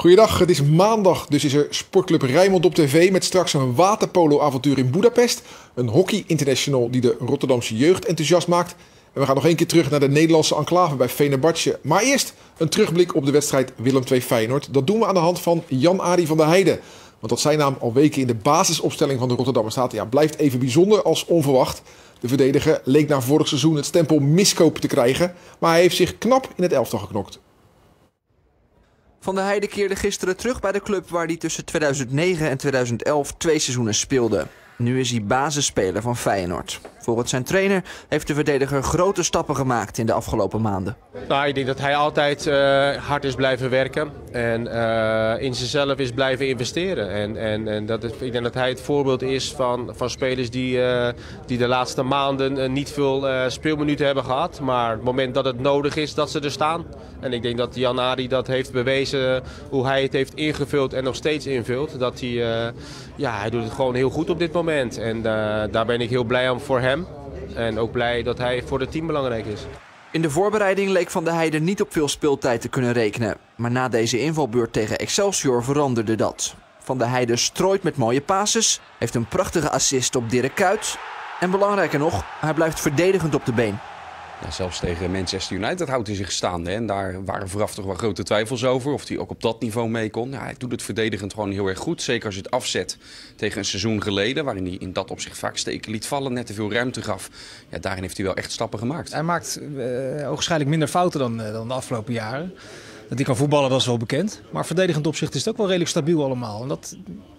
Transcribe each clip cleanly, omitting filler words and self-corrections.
Goeiedag, het is maandag, dus is er Sportclub Rijnmond op tv met straks een waterpolo-avontuur in Budapest. Een hockey-international die de Rotterdamse jeugd enthousiast maakt. En we gaan nog één keer terug naar de Nederlandse enclave bij Fenerbahce. Maar eerst een terugblik op de wedstrijd Willem II Feyenoord. Dat doen we aan de hand van Jan-Arie van der Heijden. Want dat zijn naam al weken in de basisopstelling van de Rotterdammer staat, ja, blijft even bijzonder als onverwacht. De verdediger leek na vorig seizoen het stempel miskoop te krijgen, maar hij heeft zich knap in het elftal geknokt. Van der Heijden keerde gisteren terug bij de club waar hij tussen 2009 en 2011 2 seizoenen speelde. Nu is hij basisspeler van Feyenoord. Volgens zijn trainer heeft de verdediger grote stappen gemaakt in de afgelopen maanden. Nou, ik denk dat hij altijd hard is blijven werken en in zichzelf is blijven investeren. Ik denk dat hij het voorbeeld is van spelers die de laatste maanden niet veel speelminuten hebben gehad. Maar het moment dat het nodig is, dat ze er staan. En ik denk dat Jan-Arie dat heeft bewezen hoe hij het heeft ingevuld en nog steeds invult. Dat hij doet het gewoon heel goed op dit moment. En daar ben ik heel blij om voor hem. En ook blij dat hij voor het team belangrijk is. In de voorbereiding leek Van der Heijden niet op veel speeltijd te kunnen rekenen. Maar na deze invalbeurt tegen Excelsior veranderde dat. Van der Heijden strooit met mooie passes, heeft een prachtige assist op Dirk Kuyt. En belangrijker nog, hij blijft verdedigend op de been. Ja, zelfs tegen Manchester United houdt hij zich staande. En daar waren vooraf toch wel grote twijfels over of hij ook op dat niveau mee kon. Ja, hij doet het verdedigend gewoon heel erg goed. Zeker als je het afzet tegen een seizoen geleden, waarin hij in dat opzicht vaak steken liet vallen, net te veel ruimte gaf. Ja, daarin heeft hij wel echt stappen gemaakt. Hij maakt ogenschijnlijk minder fouten dan de afgelopen jaren. Dat hij kan voetballen, dat is wel bekend. Maar verdedigend opzicht is het ook wel redelijk stabiel allemaal. En dat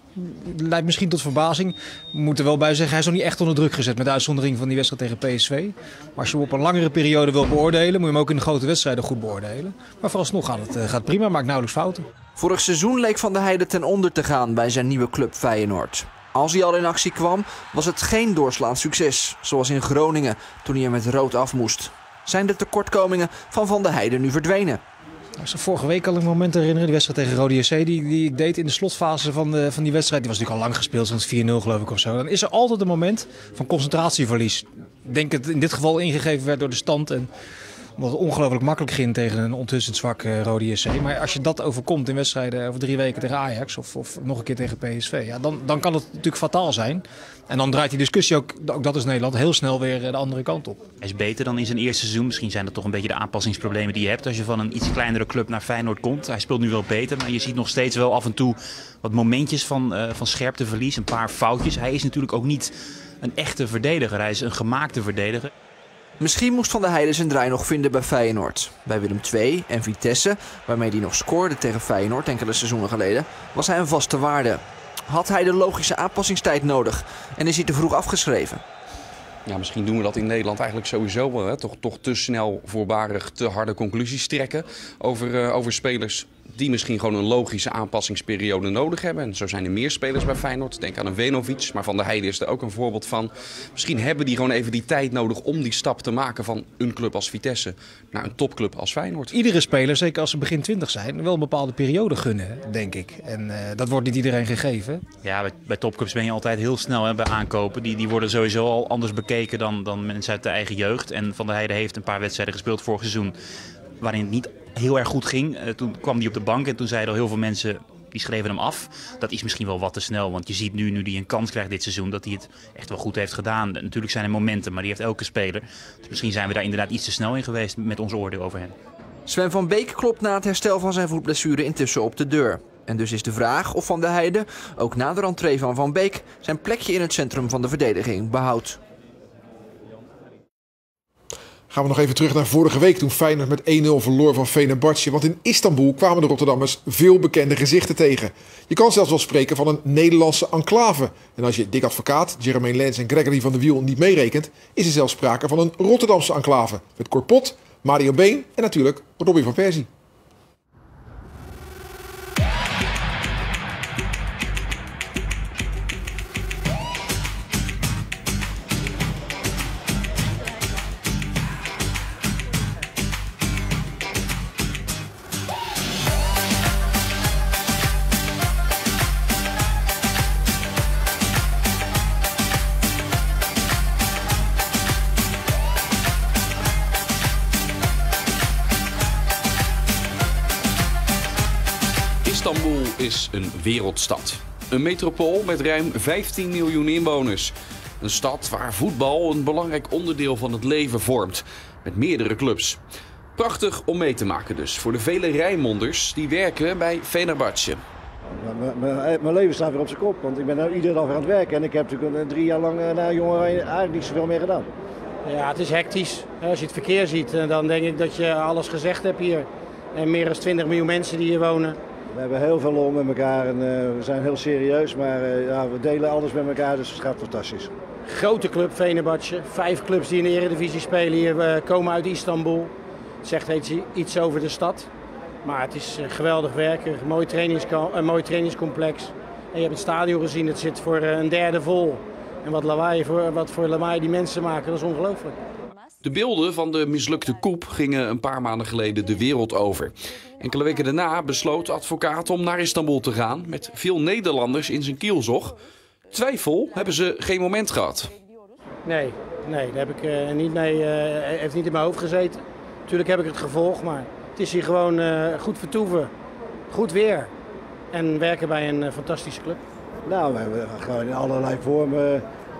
leidt misschien tot verbazing. We moeten er wel bij zeggen, hij is nog niet echt onder druk gezet met de uitzondering van die wedstrijd tegen PSV. Maar als je hem op een langere periode wil beoordelen, moet je hem ook in de grote wedstrijden goed beoordelen. Maar vooralsnog gaat het prima, maakt nauwelijks fouten. Vorig seizoen leek Van der Heijden ten onder te gaan bij zijn nieuwe club Feyenoord. Als hij al in actie kwam, was het geen doorslaand succes, zoals in Groningen toen hij er met rood af moest. Zijn de tekortkomingen van der Heijden nu verdwenen? Vorige week kan ik me een moment herinneren, die wedstrijd tegen Rode JC die ik deed in de slotfase van die wedstrijd. Die was natuurlijk al lang gespeeld, zoals 4-0 geloof ik of zo. Dan is er altijd een moment van concentratieverlies. Ik denk dat het in dit geval ingegeven werd door de stand en omdat het ongelooflijk makkelijk ging tegen een onthutsend zwak Rode JC. Maar als je dat overkomt in wedstrijden over 3 weken tegen Ajax of nog een keer tegen PSV, ja, dan kan het natuurlijk fataal zijn. En dan draait die discussie ook dat is Nederland, heel snel weer de andere kant op. Hij is beter dan in zijn eerste seizoen. Misschien zijn dat toch een beetje de aanpassingsproblemen die je hebt als je van een iets kleinere club naar Feyenoord komt. Hij speelt nu wel beter, maar je ziet nog steeds wel af en toe wat momentjes van scherpteverlies, een paar foutjes. Hij is natuurlijk ook niet een echte verdediger, hij is een gemaakte verdediger. Misschien moest Van der Heijden zijn draai nog vinden bij Feyenoord. Bij Willem II en Vitesse, waarmee hij nog scoorde tegen Feyenoord enkele seizoenen geleden, was hij een vaste waarde. Had hij de logische aanpassingstijd nodig en is hij te vroeg afgeschreven? Ja, misschien doen we dat in Nederland eigenlijk sowieso wel. Hè? Toch te snel voorbarig, te harde conclusies trekken over spelers die misschien gewoon een logische aanpassingsperiode nodig hebben. En zo zijn er meer spelers bij Feyenoord. Denk aan een Venovic, maar Van der Heijden is er ook een voorbeeld van. Misschien hebben die gewoon even die tijd nodig om die stap te maken van een club als Vitesse naar een topclub als Feyenoord. Iedere speler, zeker als ze begin 20 zijn, wel een bepaalde periode gunnen, denk ik. En dat wordt niet iedereen gegeven. Ja, bij topclubs ben je altijd heel snel bij aankopen. Die worden sowieso al anders bekeken dan mensen uit de eigen jeugd. En Van der Heijden heeft een paar wedstrijden gespeeld vorig seizoen waarin het niet heel erg goed ging. Toen kwam hij op de bank en toen zeiden al heel veel mensen, die schreven hem af. Dat is misschien wel wat te snel, want je ziet nu hij een kans krijgt dit seizoen, dat hij het echt wel goed heeft gedaan. Natuurlijk zijn er momenten, maar die heeft elke speler. Dus misschien zijn we daar inderdaad iets te snel in geweest met ons oordeel over hem. Sven van Beek klopt na het herstel van zijn voetblessure intussen op de deur. En dus is de vraag of Van der Heijden, ook na de rentree van Van Beek, zijn plekje in het centrum van de verdediging behoudt. Gaan we nog even terug naar vorige week toen Feyenoord met 1-0 verloor van Fenerbahce. Want in Istanbul kwamen de Rotterdammers veel bekende gezichten tegen. Je kan zelfs wel spreken van een Nederlandse enclave. En als je Dick Advocaat, Jermaine Lens en Gregory van der Wiel niet meerekent, is er zelfs sprake van een Rotterdamse enclave. Met Cor Pot, Mario Been en natuurlijk Robbie van Persie. Istanbul is een wereldstad. Een metropool met ruim 15 miljoen inwoners. Een stad waar voetbal een belangrijk onderdeel van het leven vormt. Met meerdere clubs. Prachtig om mee te maken dus voor de vele Rijnmonders die werken bij Fenerbahçe. Mijn leven staat weer op zijn kop, want ik ben nu iedere dag weer aan het werken. En ik heb natuurlijk 3 jaar lang na Jong Oranje eigenlijk niet zoveel meer gedaan. Ja, het is hectisch. Als je het verkeer ziet, dan denk ik dat je alles gezegd hebt hier. En meer dan 20 miljoen mensen die hier wonen. We hebben heel veel lol met elkaar en we zijn heel serieus, maar ja, we delen alles met elkaar, dus het gaat fantastisch. Grote club Fenerbahçe. 5 clubs die in de Eredivisie spelen hier komen uit Istanbul. Het zegt iets over de stad. Maar het is geweldig werken, een mooi trainingscomplex. En je hebt het stadion gezien, het zit voor een derde vol. En wat voor lawaai die mensen maken, dat is ongelooflijk. De beelden van de mislukte coup gingen een paar maanden geleden de wereld over. Enkele weken daarna besloot de advocaat om naar Istanbul te gaan met veel Nederlanders in zijn kielzog. Twijfel hebben ze geen moment gehad. Nee, daar heb ik niet mee, heeft niet in mijn hoofd gezeten. Natuurlijk heb ik het gevolgd, maar het is hier gewoon goed vertoeven, goed weer en werken bij een fantastische club. Nou, we hebben gewoon in allerlei vormen.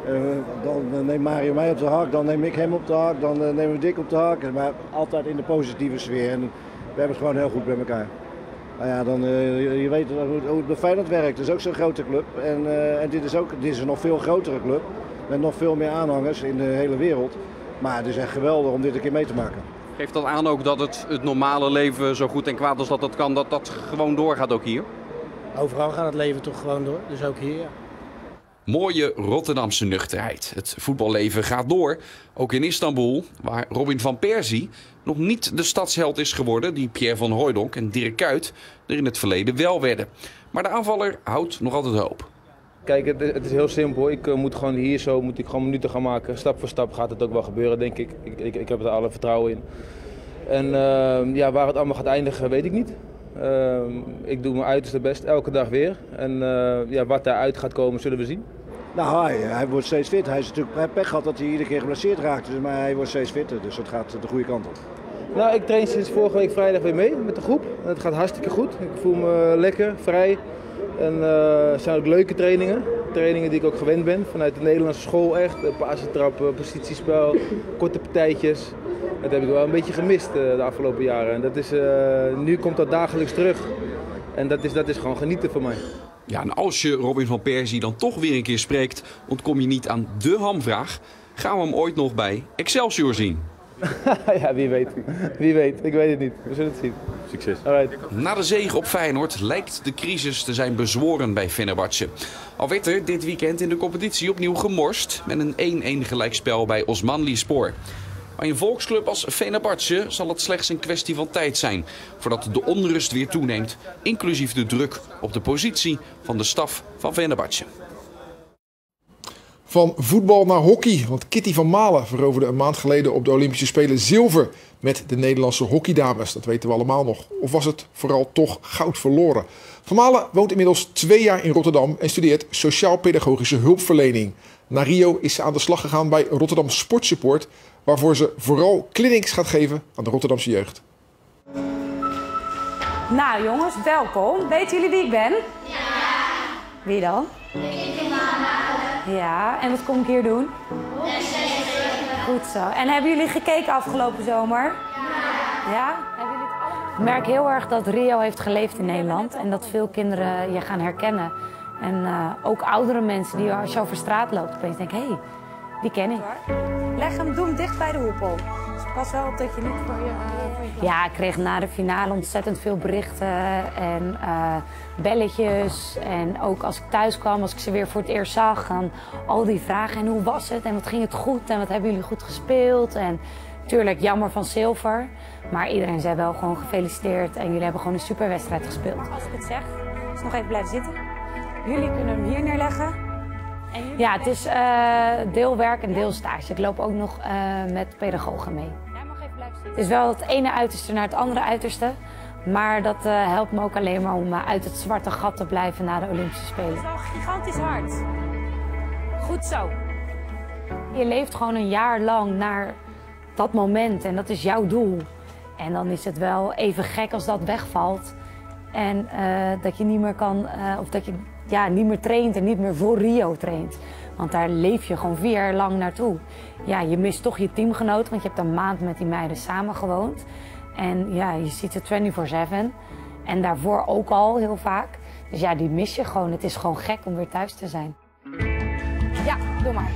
Dan neemt Mario mij op de hak, dan neem ik hem op de hak, dan nemen we Dick op de hak. Maar altijd in de positieve sfeer. En we hebben het gewoon heel goed bij elkaar. Nou ja, je weet hoe het bij Feyenoord werkt. Het is ook zo'n grote club. En dit is een nog veel grotere club. Met nog veel meer aanhangers in de hele wereld. Maar het is echt geweldig om dit een keer mee te maken. Geeft dat aan ook dat het normale leven, zo goed en kwaad als dat kan, dat gewoon doorgaat ook hier? Overal gaat het leven toch gewoon door, dus ook hier. Ja. Mooie Rotterdamse nuchterheid. Het voetballeven gaat door, ook in Istanbul, waar Robin van Persie nog niet de stadsheld is geworden die Pierre van Hooijdonk en Dirk Kuyt er in het verleden wel werden. Maar de aanvaller houdt nog altijd hoop. Kijk, het is heel simpel. Ik moet gewoon minuten gaan maken. Stap voor stap gaat het ook wel gebeuren, denk ik. Ik heb er alle vertrouwen in. En ja, waar het allemaal gaat eindigen, weet ik niet. Ik doe mijn uiterste best, elke dag weer. En ja, wat daaruit gaat komen, zullen we zien. Nou, hij wordt steeds fit. Hij heeft natuurlijk pech gehad dat hij iedere keer geblesseerd raakte. Maar hij wordt steeds fitter, dus dat gaat de goede kant op. Nou, ik train sinds vorige week vrijdag weer mee met de groep. Het gaat hartstikke goed. Ik voel me lekker, vrij. En het zijn ook leuke trainingen. Trainingen die ik ook gewend ben vanuit de Nederlandse school echt. Pasentrappen, positiespel, korte partijtjes. Dat heb ik wel een beetje gemist de afgelopen jaren. En dat is, nu komt dat dagelijks terug. En dat is gewoon genieten voor mij. Ja, en als je Robin van Persie dan toch weer een keer spreekt, ontkom je niet aan de hamvraag. Gaan we hem ooit nog bij Excelsior zien? Ja, wie weet. Wie weet. Ik weet het niet. We zullen het zien. Succes. Alright. Na de zege op Feyenoord lijkt de crisis te zijn bezworen bij Fenerbahçe. Al werd er dit weekend in de competitie opnieuw gemorst met een 1-1 gelijkspel bij Osmanlispor. Bij een volksclub als Fenerbahçe zal het slechts een kwestie van tijd zijn voordat de onrust weer toeneemt, inclusief de druk op de positie van de staf van Fenerbahçe. Van voetbal naar hockey, want Kitty van Malen veroverde een maand geleden op de Olympische Spelen zilver met de Nederlandse hockeydames. Dat weten we allemaal nog. Of was het vooral toch goud verloren? Van Malen woont inmiddels 2 jaar in Rotterdam en studeert sociaal-pedagogische hulpverlening. Na Rio is ze aan de slag gegaan bij Rotterdam Sportsupport, waarvoor ze vooral clinics gaat geven aan de Rotterdamse jeugd. Nou jongens, welkom. Weten jullie wie ik ben? Ja. Wie dan? Ja, en wat kom ik hier doen? Goed zo. En hebben jullie gekeken afgelopen zomer? Ja? Hebben jullie het allemaal? Ik merk heel erg dat Rio heeft geleefd in Nederland en dat veel kinderen je gaan herkennen. En ook oudere mensen die als je over straat loopt opeens denken, hé, die ken ik. Leg hem, doe hem dicht bij de hoepel. Pas wel op dat je niet voor je... Ja, ik kreeg na de finale ontzettend veel berichten en belletjes. En ook als ik thuis kwam, als ik ze weer voor het eerst zag, dan al die vragen. En hoe was het? En wat ging het goed? En wat hebben jullie goed gespeeld? En natuurlijk jammer van zilver. Maar iedereen zei wel gewoon gefeliciteerd. En jullie hebben gewoon een superwedstrijd gespeeld. Als ik het zeg, dus nog even blijven zitten. Jullie kunnen hem hier neerleggen. Ja, het is deel werk en deel stage. Ik loop ook nog met pedagogen mee. Jij mag even blijven zitten. Het is wel het ene uiterste naar het andere uiterste. Maar dat helpt me ook alleen maar om uit het zwarte gat te blijven na de Olympische Spelen. Het is wel gigantisch hard. Goed zo. Je leeft gewoon een jaar lang naar dat moment en dat is jouw doel. En dan is het wel even gek als dat wegvalt. En dat je niet meer kan, of dat je niet meer traint en niet meer voor Rio traint. Want daar leef je gewoon 4 jaar lang naartoe. Ja, je mist toch je teamgenoot, want je hebt een maand met die meiden samen gewoond. En ja, je ziet ze 24/7. En daarvoor ook al heel vaak. Dus ja, die mis je gewoon. Het is gewoon gek om weer thuis te zijn. Ja, doe maar.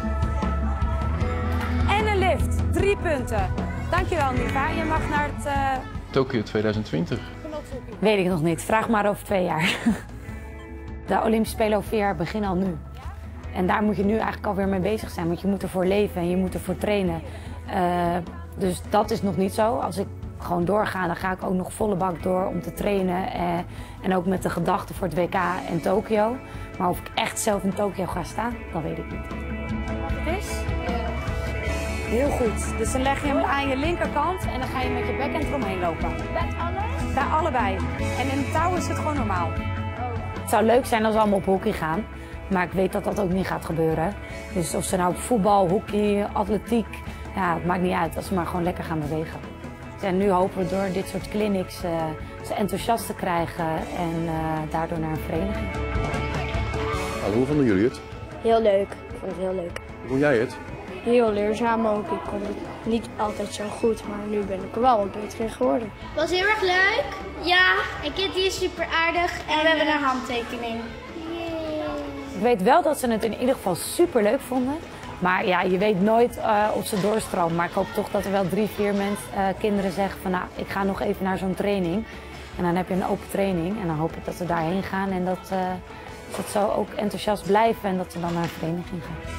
En een lift. 3 punten. Dankjewel, Niva. Je mag naar het... Tokio 2020. Weet ik nog niet. Vraag maar over 2 jaar. De Olympische Spelen over 4 jaar beginnen al nu. En daar moet je nu eigenlijk alweer mee bezig zijn. Want je moet ervoor leven en je moet ervoor trainen. Dus dat is nog niet zo. Als ik gewoon doorga, dan ga ik ook nog volle bak door om te trainen. En ook met de gedachte voor het WK en Tokio. Maar of ik echt zelf in Tokio ga staan, dat weet ik niet. Wat het is? Heel goed. Dus dan leg je hem aan je linkerkant en dan ga je met je backhand eromheen lopen. Bij alles? Bij allebei. En in het touw is het gewoon normaal. Het zou leuk zijn als we allemaal op hockey gaan. Maar ik weet dat dat ook niet gaat gebeuren. Dus of ze nou op voetbal, hockey, atletiek, ja, het maakt niet uit als ze maar gewoon lekker gaan bewegen. En nu hopen we door dit soort clinics ze enthousiast te krijgen en daardoor naar een vereniging. Hallo, hoe vonden jullie het? Heel leuk. Ik vond het heel leuk. Hoe vond jij het? Heel leerzaam ook. Ik kon het niet altijd zo goed, maar nu ben ik er wel wat beter in geworden. Het was heel erg leuk. Ja, en Kitty is super aardig. En we hebben een handtekening. Ik weet wel dat ze het in ieder geval super leuk vonden. Maar ja, je weet nooit of ze doorstromen. Maar ik hoop toch dat er wel 3, 4 kinderen zeggen van nou, ik ga nog even naar zo'n training. En dan heb je een open training en dan hoop ik dat ze daarheen gaan en dat ze zo ook enthousiast blijven en dat ze dan naar een vereniging gaan.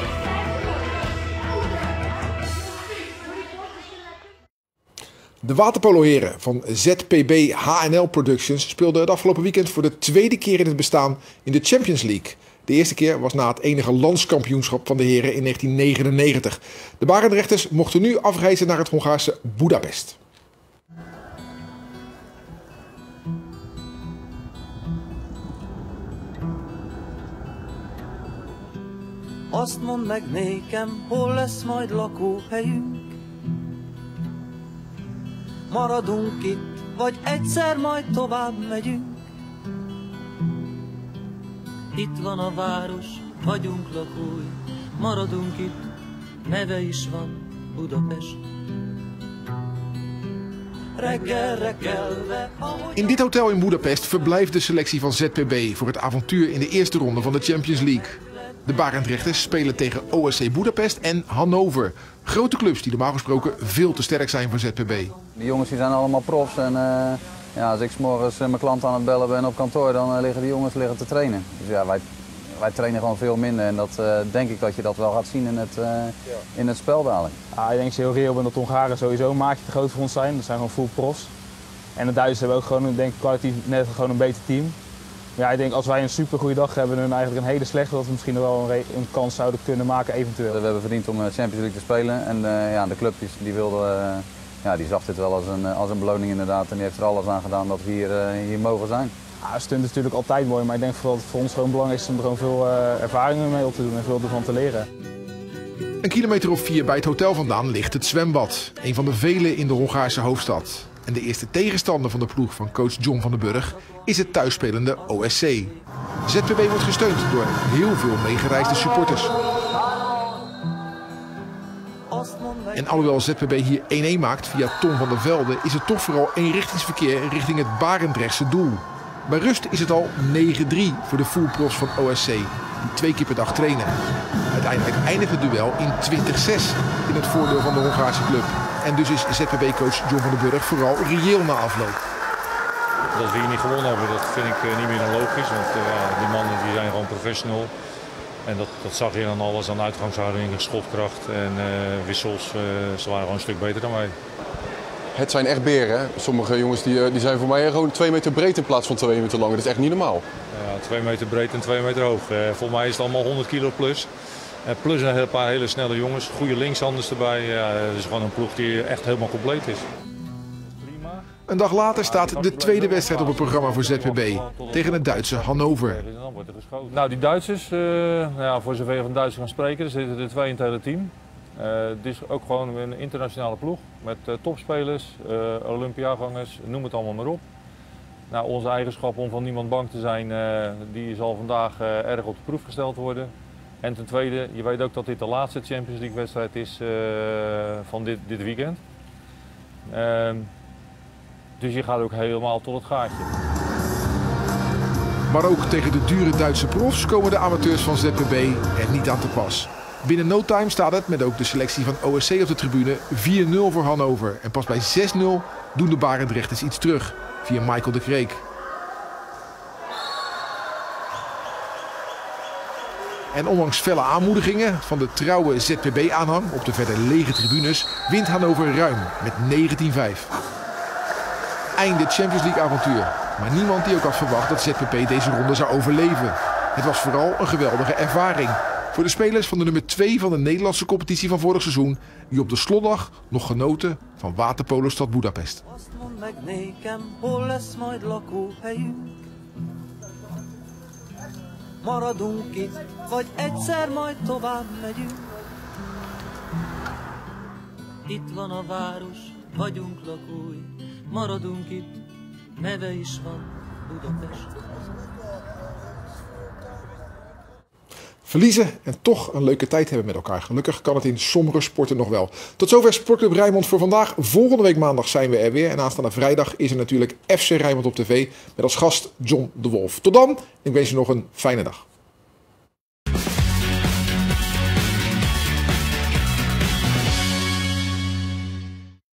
De waterpoloheren van ZPB HNL Productions speelden het afgelopen weekend voor de 2e keer in het bestaan in de Champions League. De eerste keer was na het enige landskampioenschap van de heren in 1999. De Barendrechters mochten nu afreizen naar het Hongaarse Budapest. Azt mondd meg nékem, hol lesz majd lakóhelyünk. Maradunk itt, vagy egyszer majd tovább megyünk. Itt van a város, vagyunk lakói, maradunk itt, neve is van Budapest. Reggelre kelve, In dit hotel in Budapest verblijft de selectie van ZPB voor het avontuur in de eerste ronde van de Champions League. De Barendrechters spelen tegen OSC Budapest en Hannover. Grote clubs die normaal gesproken veel te sterk zijn voor ZPB. Die jongens die zijn allemaal profs en ja, als ik 's morgens mijn klant aan het bellen ben op kantoor, dan liggen die jongens te trainen. Dus ja, wij trainen gewoon veel minder en dat denk ik dat je dat wel gaat zien in het spel dadelijk. Ja, ik denk dat je heel reëel bent dat de Hongaren sowieso een maatje te groot voor ons zijn. Dat zijn gewoon full profs. En de Duitsers hebben ook gewoon, denk ik, kwalitatief net gewoon een beter team. Ja, ik denk als wij een super goede dag hebben en eigenlijk een hele slechte, dat we misschien nog wel een kans zouden kunnen maken eventueel. We hebben verdiend om Champions League te spelen en ja, de club die wilde, ja, die zag dit wel als een beloning inderdaad en die heeft er alles aan gedaan dat we hier mogen zijn. Ja, stunt is natuurlijk altijd mooi, maar ik denk dat het voor ons gewoon belangrijk is om er gewoon veel ervaringen mee op te doen en veel ervan te leren. Een kilometer of 4 bij het hotel vandaan ligt het zwembad. Een van de vele in de Hongaarse hoofdstad. En de eerste tegenstander van de ploeg van coach John van den Burg is het thuisspelende OSC. ZPB wordt gesteund door heel veel meegereisde supporters. En alhoewel ZPB hier 1-1 maakt via Tom van der Velde, is het toch vooral eenrichtingsverkeer richting het Barendrechtse doel. Bij rust is het al 9-3 voor de fullprofs van OSC, die 2 keer per dag trainen. Uiteindelijk eindigt het duel in 20-6 in het voordeel van de Hongaarse club. En dus is ZPB-coach John van den Burg vooral reëel na afloop. Dat we hier niet gewonnen hebben, dat vind ik niet meer dan logisch. Want die mannen die zijn gewoon professional. En dat zag je dan alles aan uitgangshouding, schotkracht en wissels. Ze waren gewoon een stuk beter dan wij. Het zijn echt beren. Hè? Sommige jongens die zijn voor mij gewoon 2 meter breed in plaats van 2 meter lang. Dat is echt niet normaal. Ja, 2 meter breed en 2 meter hoog. Volgens mij is het allemaal 100 kilo plus. Plus een paar hele snelle jongens, goede linkshanders erbij. Ja, het is gewoon een ploeg die echt helemaal compleet is. Een dag later staat de tweede wedstrijd op het programma voor ZPB tegen het Duitse Hannover. Nou, die Duitsers, voor zover je van Duitsers kan spreken, er zitten er 2 in het hele team. Het is ook gewoon een internationale ploeg met topspelers, Olympiagangers, noem het allemaal maar op. Nou, onze eigenschap om van niemand bang te zijn, die zal vandaag erg op de proef gesteld worden. En ten tweede, je weet ook dat dit de laatste Champions League wedstrijd is van dit weekend. Dus je gaat ook helemaal tot het gaatje. Maar ook tegen de dure Duitse profs komen de amateurs van ZPB er niet aan te pas. Binnen no time staat het, met ook de selectie van OSC op de tribune, 4-0 voor Hannover. En pas bij 6-0 doen de Barendrechters iets terug, via Michael de Kreek. En ondanks felle aanmoedigingen van de trouwe ZPB-aanhang op de verder lege tribunes, wint Hannover ruim met 19-5. Einde Champions League avontuur. Maar niemand die ook had verwacht dat ZPB deze ronde zou overleven. Het was vooral een geweldige ervaring voor de spelers van de nummer 2 van de Nederlandse competitie van vorig seizoen, die op de slotdag nog genoten van Waterpolostad Budapest. Maradunk itt, vagy egyszer majd tovább megyünk. Itt van a város, vagyunk lakói, maradunk itt, neve is van Budapest. Verliezen en toch een leuke tijd hebben met elkaar. Gelukkig kan het in sommige sporten nog wel. Tot zover Sportclub Rijnmond voor vandaag. Volgende week maandag zijn we er weer. En aanstaande vrijdag is er natuurlijk FC Rijnmond op tv met als gast John de Wolf. Tot dan, ik wens je nog een fijne dag.